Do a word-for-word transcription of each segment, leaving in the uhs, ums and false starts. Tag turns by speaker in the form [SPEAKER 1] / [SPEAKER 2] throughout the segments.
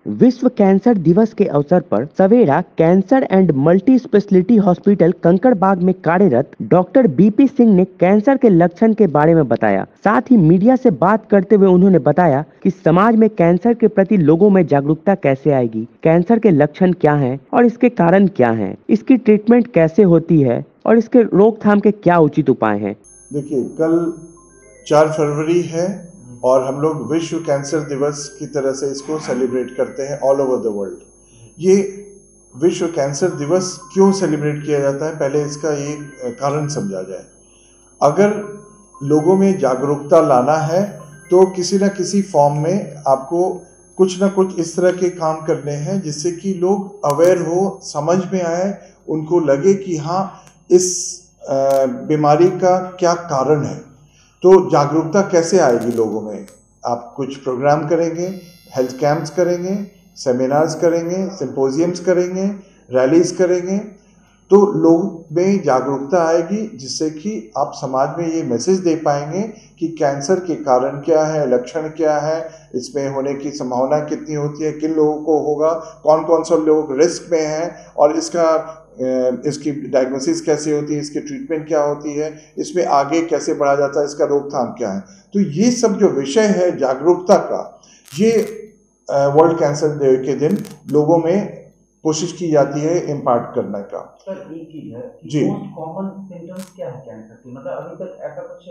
[SPEAKER 1] विश्व कैंसर दिवस के अवसर पर Savera cancer and multi speciality hospital Kankarbagh में कार्यरत डॉक्टर बीपी सिंह ने कैंसर के लक्षण के बारे में बताया। साथ ही मीडिया से बात करते हुए उन्होंने बताया कि समाज में कैंसर के प्रति लोगों में जागरूकता कैसे आएगी, कैंसर के लक्षण क्या हैं और इसके कारण क्या हैं, इसकी ट्रीटमेंट कैसे होती है और इसके रोकथाम के क्या उचित उपाय हैं।
[SPEAKER 2] देखिए, कल चार फरवरी है और हम लोग विश्व कैंसर दिवस की तरह से इसको सेलिब्रेट करते हैं ऑल ओवर द वर्ल्ड। ये विश्व कैंसर दिवस क्यों सेलिब्रेट किया जाता है, पहले इसका ये कारण समझा जाए। अगर लोगों में जागरूकता लाना है तो किसी न किसी फॉर्म में आपको कुछ ना कुछ इस तरह के काम करने हैं जिससे कि लोग अवेयर हो, समझ में आए, उनको लगे कि हाँ, इस बीमारी का क्या कारण है। तो जागरूकता कैसे आएगी लोगों में? आप कुछ प्रोग्राम करेंगे, हेल्थ कैंप्स करेंगे, सेमिनार्स करेंगे, सिंपोजियम्स करेंगे, रैलीज करेंगे, तो लोग में जागरूकता आएगी जिससे कि आप समाज में ये मैसेज दे पाएंगे कि कैंसर के कारण क्या है, लक्षण क्या है, इसमें होने की संभावना कितनी होती है, किन लोगों को होगा, कौन कौन सा लोग रिस्क में हैं और इसका इसकी डायग्नोसिस कैसे होती है, इसकी ट्रीटमेंट क्या होती है, इसमें आगे कैसे बढ़ा जाता है, इसका रोकथाम क्या है। तो ये सब जो विषय है जागरूकता का, ये वर्ल्ड कैंसर डे के दिन लोगों में कोशिश की जाती है इम्पार्ट करने का।
[SPEAKER 3] सर, एक चीज है कि
[SPEAKER 2] जी,
[SPEAKER 3] मोस्ट कॉमन सिम्टम्स क्या है कैंसर के? मतलब अभी तक ऐसा कुछ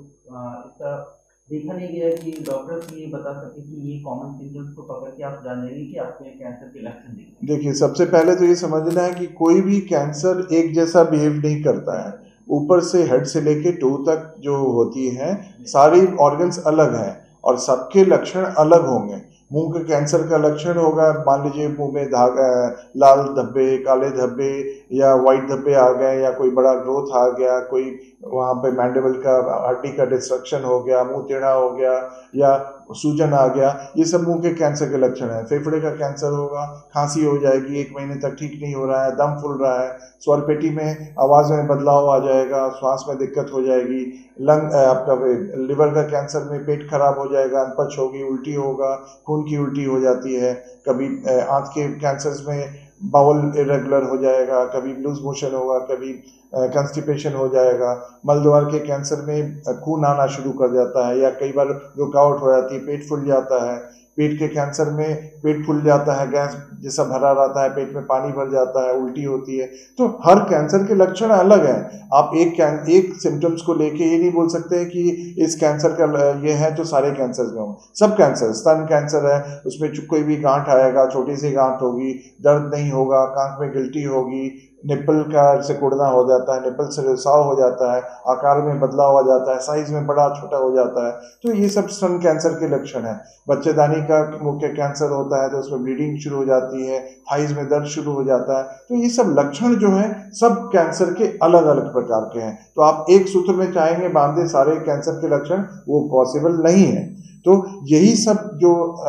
[SPEAKER 3] इसका देखा नहीं गया कि डॉक्टर्स ये बता सके कि ये कॉमन सिम्टम्स को पकड़ के आप जान जाएंगे कि आपके कैंसर के लक्षण दिखेंगे।
[SPEAKER 2] देखिए, सबसे पहले तो ये समझना है कि कोई भी कैंसर एक जैसा बिहेव नहीं करता है। ऊपर से हेड से लेके टो तक जो होती है, सारी ऑर्गन्स अलग हैं और सबके लक्षण अलग होंगे। मुंह के कैंसर का लक्षण होगा, मान लीजिए मुंह में धागा, लाल धब्बे, काले धब्बे या वाइट धब्बे आ गए, या कोई बड़ा ग्रोथ आ गया, कोई वहाँ पे मैंडिबल का हड्डी का डिस्ट्रक्शन हो गया, मुंह टेढ़ा हो गया या सूजन आ गया, ये सब मुंह के कैंसर के लक्षण है। फेफड़े का कैंसर होगा, खांसी हो जाएगी, एक महीने तक ठीक नहीं हो रहा है, दम फूल रहा है, स्वर पेटी में आवाज़ में बदलाव आ जाएगा, श्वास में दिक्कत हो जाएगी, लंग आपका लिवर का कैंसर में पेट खराब हो जाएगा, अनपच होगी, उल्टी होगा, खून की उल्टी हो जाती है। कभी आंत के कैंसर्स में बाउल इरेगुलर हो जाएगा, कभी लूज मोशन होगा, कभी कंस्टिपेशन हो जाएगा। मलद्वार के कैंसर में खून आना शुरू कर जाता है या कई बार रुकावट हो जाती है, पेट फूल जाता है। पेट के कैंसर में पेट फूल जाता है, गैस जैसा भरा रहता है, पेट में पानी भर जाता है, उल्टी होती है। तो हर कैंसर के लक्षण अलग हैं। आप एक एक सिम्टम्स को लेके ये नहीं बोल सकते कि इस कैंसर का ये है तो सारे कैंसर में हो। सब कैंसर, स्तन कैंसर है, उसमें कोई भी गांठ आएगा, छोटी सी गांठ होगी, दर्द नहीं होगा, कांख में गिल्टी होगी, निप्पल का सिकुड़ना हो जाता है, निप्पल से रिसाव हो जाता है, आकार में बदलाव आ जाता है, साइज में बड़ा छोटा हो जाता है। तो ये सब स्तन कैंसर के लक्षण है। बच्चेदानी का मुख्य कैंसर होता है तो उसमें ब्लीडिंग शुरू हो जाती है, थाइज में दर्द शुरू हो जाता है। तो ये सब लक्षण जो है सब कैंसर के अलग अलग प्रकार के हैं। तो आप एक सूत्र में चाहेंगे बांधे सारे कैंसर के लक्षण, वो पॉसिबल नहीं है। तो यही सब जो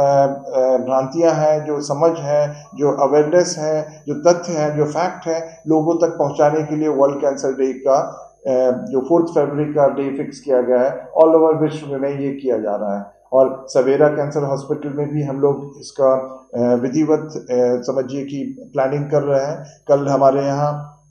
[SPEAKER 2] भ्रांतियां हैं, जो समझ है, जो अवेयरनेस है, जो तथ्य हैं, जो फैक्ट है, लोगों तक पहुंचाने के लिए वर्ल्ड कैंसर डे का जो फोर्थ फरवरी का डे फिक्स किया गया है, ऑल ओवर विश्व में ये किया जा रहा है। और सवेरा कैंसर हॉस्पिटल में भी हम लोग इसका विधिवत समझिए कि प्लानिंग कर रहे हैं। कल हमारे यहाँ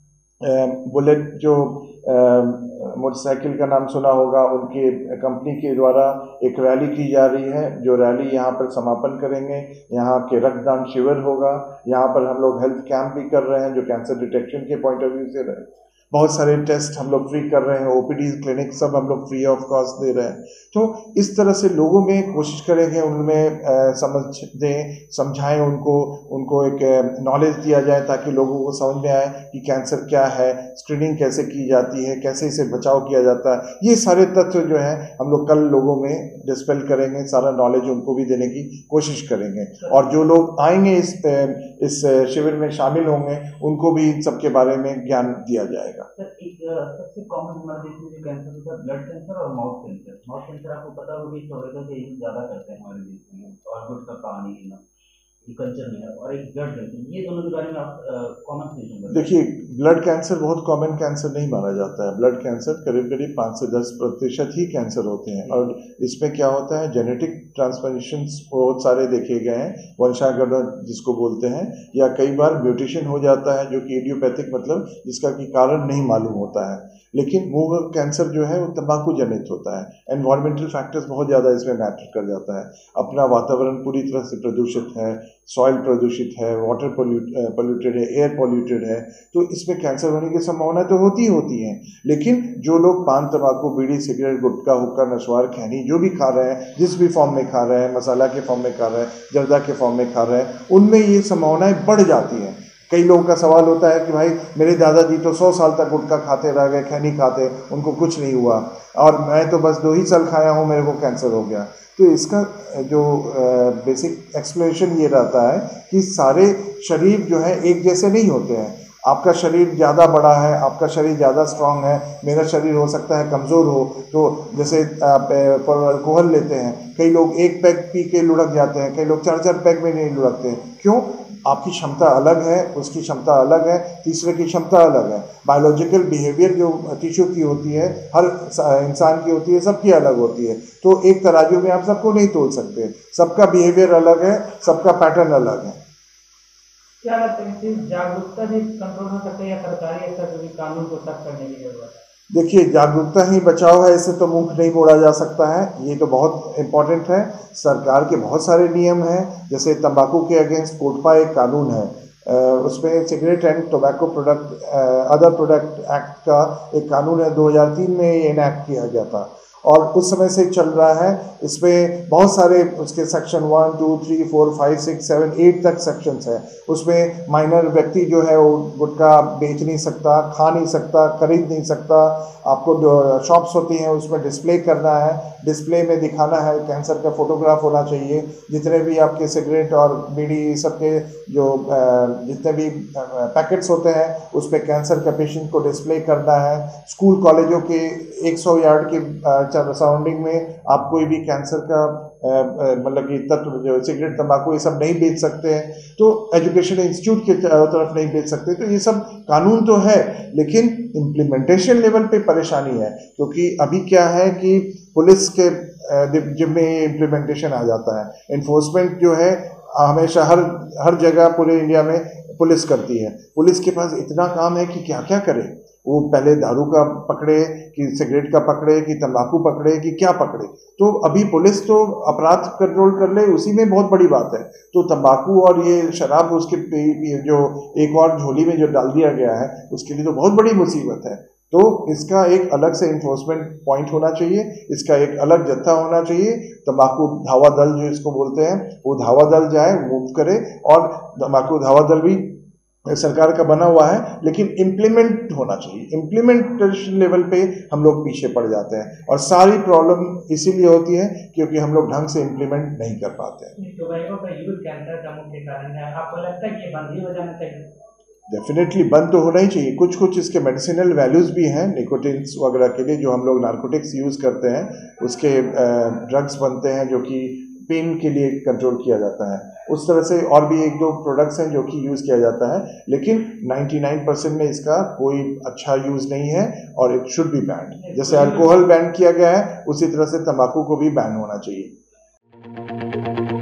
[SPEAKER 2] बुलेट जो मोटरसाइकिल का नाम सुना होगा, उनके कंपनी के द्वारा एक रैली की जा रही है, जो रैली यहाँ पर समापन करेंगे। यहाँ के रक्तदान शिविर होगा, यहाँ पर हम लोग हेल्थ कैंप भी कर रहे हैं जो कैंसर डिटेक्शन के पॉइंट ऑफ व्यू से रहे। बहुत सारे टेस्ट हम लोग फ्री कर रहे हैं, ओपीडी क्लिनिक सब हम लोग फ्री ऑफ कॉस्ट दे रहे हैं। तो इस तरह से लोगों में कोशिश करेंगे, उनमें समझ दें, समझाएं उनको, उनको एक नॉलेज दिया जाए ताकि लोगों को समझ में आए कि कैंसर क्या है, स्क्रीनिंग कैसे की जाती है, कैसे इसे बचाव किया जाता है। ये सारे तथ्य जो हैं हम लोग कल लोगों में डिस्पेल करेंगे, सारा नॉलेज उनको भी देने की कोशिश करेंगे। और जो लोग आएंगे इस इस शिविर में शामिल होंगे, उनको भी इन सब के बारे में ज्ञान दिया जाएगा।
[SPEAKER 3] सर, एक सबसे कॉमन हमारे देश में जो कैंसर होता है, ब्लड कैंसर और माउथ कैंसर। माउथ कैंसर आपको पता होगा कि टोबैको से यूज ज़्यादा करते हैं हमारे देश में, और गुटखा पानी पीना। कल्चर में है और एक ब्लड कैंसर, ये दोनों के बारे में आप कॉमन सेशन बताइए।
[SPEAKER 2] देखिए, ब्लड कैंसर बहुत कॉमन कैंसर नहीं माना जाता है। ब्लड कैंसर करीब करीब पाँच से दस प्रतिशत ही कैंसर होते हैं, और इसमें क्या होता है, जेनेटिक ट्रांसफॉर्मेशंस बहुत सारे देखे गए हैं, वंशानुगत जिसको बोलते हैं, या कई बार म्यूटेशन हो जाता है जो कि इडियोपैथिक, मतलब जिसका कि कारण नहीं मालूम होता है। लेकिन मुंह का कैंसर जो है वो तंबाकू जनित होता है। एनवायरमेंटल फैक्टर्स बहुत ज़्यादा इसमें मैटर कर जाता है। अपना वातावरण पूरी तरह से प्रदूषित है, सॉइल प्रदूषित है, वाटर पोल्यूटेड है, एयर पोल्यूटेड है, तो इसमें कैंसर होने की संभावना तो होती ही होती है। लेकिन जो लोग पान, तंबाकू, बीड़ी, सिगरेट, गुटखा, हुक्का, नशवार, खैनी जो भी खा रहे हैं, जिस भी फॉर्म में खा रहे हैं, मसाला के फॉर्म में खा रहे हैं, जर्दा के फॉर्म में खा रहे हैं, उनमें ये संभावनाएं बढ़ जाती हैं। कई लोगों का सवाल होता है कि भाई मेरे दादाजी तो सौ साल तक गुटखा खाते रह गए, खैनी खाते, उनको कुछ नहीं हुआ, और मैं तो बस दो ही साल खाया हूँ, मेरे को कैंसर हो गया। तो इसका जो बेसिक एक्सप्लेनेशन ये रहता है कि सारे शरीर जो है एक जैसे नहीं होते हैं। आपका शरीर ज़्यादा बड़ा है, आपका शरीर ज़्यादा स्ट्रांग है, मेरा शरीर हो सकता है कमज़ोर हो। तो जैसे आप अल्कोहल लेते हैं, कई लोग एक पैक पी के लुढ़क जाते हैं, कई लोग चार चार पैक में नहीं लुढ़कते हैं। क्यों? आपकी क्षमता अलग है, उसकी क्षमता अलग है, तीसरे की क्षमता अलग है। बायोलॉजिकल बिहेवियर जो टिश्यू की होती है, हर इंसान की होती है, सबकी अलग होती है। तो एक तराजू में आप सबको नहीं तोल सकते, सबका बिहेवियर अलग है, सबका पैटर्न अलग है।
[SPEAKER 4] क्या लगता है कि जागरूकता से कंट्रोल हो सकता है या सरकारी स्तर पर कानून को सख्त करने की जरूरत है?
[SPEAKER 2] देखिए, जागरूकता ही बचाव है, इससे तो मुंह नहीं मोड़ा जा सकता है। ये तो बहुत इम्पॉर्टेंट है। सरकार के बहुत सारे नियम हैं, जैसे तंबाकू के अगेंस्ट कोटपा एक कानून है, उसमें cigarette and tobacco product other product act का एक कानून है, दो हज़ार तीन में ये इनैक्ट किया गया था और उस समय से चल रहा है। इसमें बहुत सारे उसके section one two three four five six seven eight तक सेक्शंस हैं। उसमें माइनर व्यक्ति जो है वो गुटखा बेच नहीं सकता, खा नहीं सकता, खरीद नहीं सकता। आपको जो शॉप्स होती हैं उसमें डिस्प्ले करना है, डिस्प्ले में दिखाना है, कैंसर का फोटोग्राफ होना चाहिए। जितने भी आपके सिगरेट और बीड़ी सबके जो जितने भी पैकेट्स होते हैं उस पर कैंसर का पेशेंट को डिस्प्ले करना है। स्कूल कॉलेजों के सौ यार्ड के सराउंडिंग में आप कोई भी कैंसर का मतलब कि तत्व जो सिगरेट, तंबाकू ये सब नहीं बेच सकते हैं। तो एजुकेशन इंस्टीट्यूट के तरफ नहीं बेच सकते। तो ये सब कानून तो है, लेकिन इम्प्लीमेंटेशन लेवल पे परेशानी है, क्योंकि अभी क्या है कि पुलिस के जिम्मे इम्प्लीमेंटेशन आ जाता है। इन्फोर्समेंट जो है हमेशा हर हर जगह पूरे इंडिया में पुलिस करती है। पुलिस के पास इतना काम है कि क्या क्या करे। वो पहले दारू का पकड़े कि सिगरेट का पकड़े कि तंबाकू पकड़े कि क्या पकड़े। तो अभी पुलिस तो अपराध कंट्रोल कर ले, उसी में बहुत बड़ी बात है। तो तंबाकू और ये शराब उसके जो एक और झोली में जो डाल दिया गया है उसके लिए तो बहुत बड़ी मुसीबत है। तो इसका एक अलग से इन्फोर्समेंट पॉइंट होना चाहिए, इसका एक अलग जत्था होना चाहिए। तंबाकू धावा दल जो इसको बोलते हैं, वो धावा दल जाए, मूव करे। और तंबाकू धावा दल भी सरकार का बना हुआ है, लेकिन इम्प्लीमेंट होना चाहिए। इम्प्लीमेंटेशन लेवल पे हम लोग पीछे पड़ जाते हैं, और सारी प्रॉब्लम इसीलिए होती है क्योंकि हम लोग ढंग से इम्प्लीमेंट नहीं कर पाते हैं।
[SPEAKER 4] टोबैको का यूज कैंसर का मुख्य कारण है, आपको लगता है कि ये बंद ही हो जाना चाहिए?
[SPEAKER 2] डेफिनेटली बंद तो होना ही चाहिए। कुछ कुछ इसके मेडिसिनल वैल्यूज़ भी हैं निकोटिन्स वगैरह के लिए, जो हम लोग नार्कोटिक्स यूज़ करते हैं उसके ड्रग्स बनते हैं जो कि पेन के लिए कंट्रोल किया जाता है। उस तरह से और भी एक दो प्रोडक्ट्स हैं जो कि यूज़ किया जाता है, लेकिन निन्यानवे परसेंट में इसका कोई अच्छा यूज़ नहीं है और इट शुड बी बैन। जैसे अल्कोहल बैन किया गया है उसी तरह से तंबाकू को भी बैन होना चाहिए।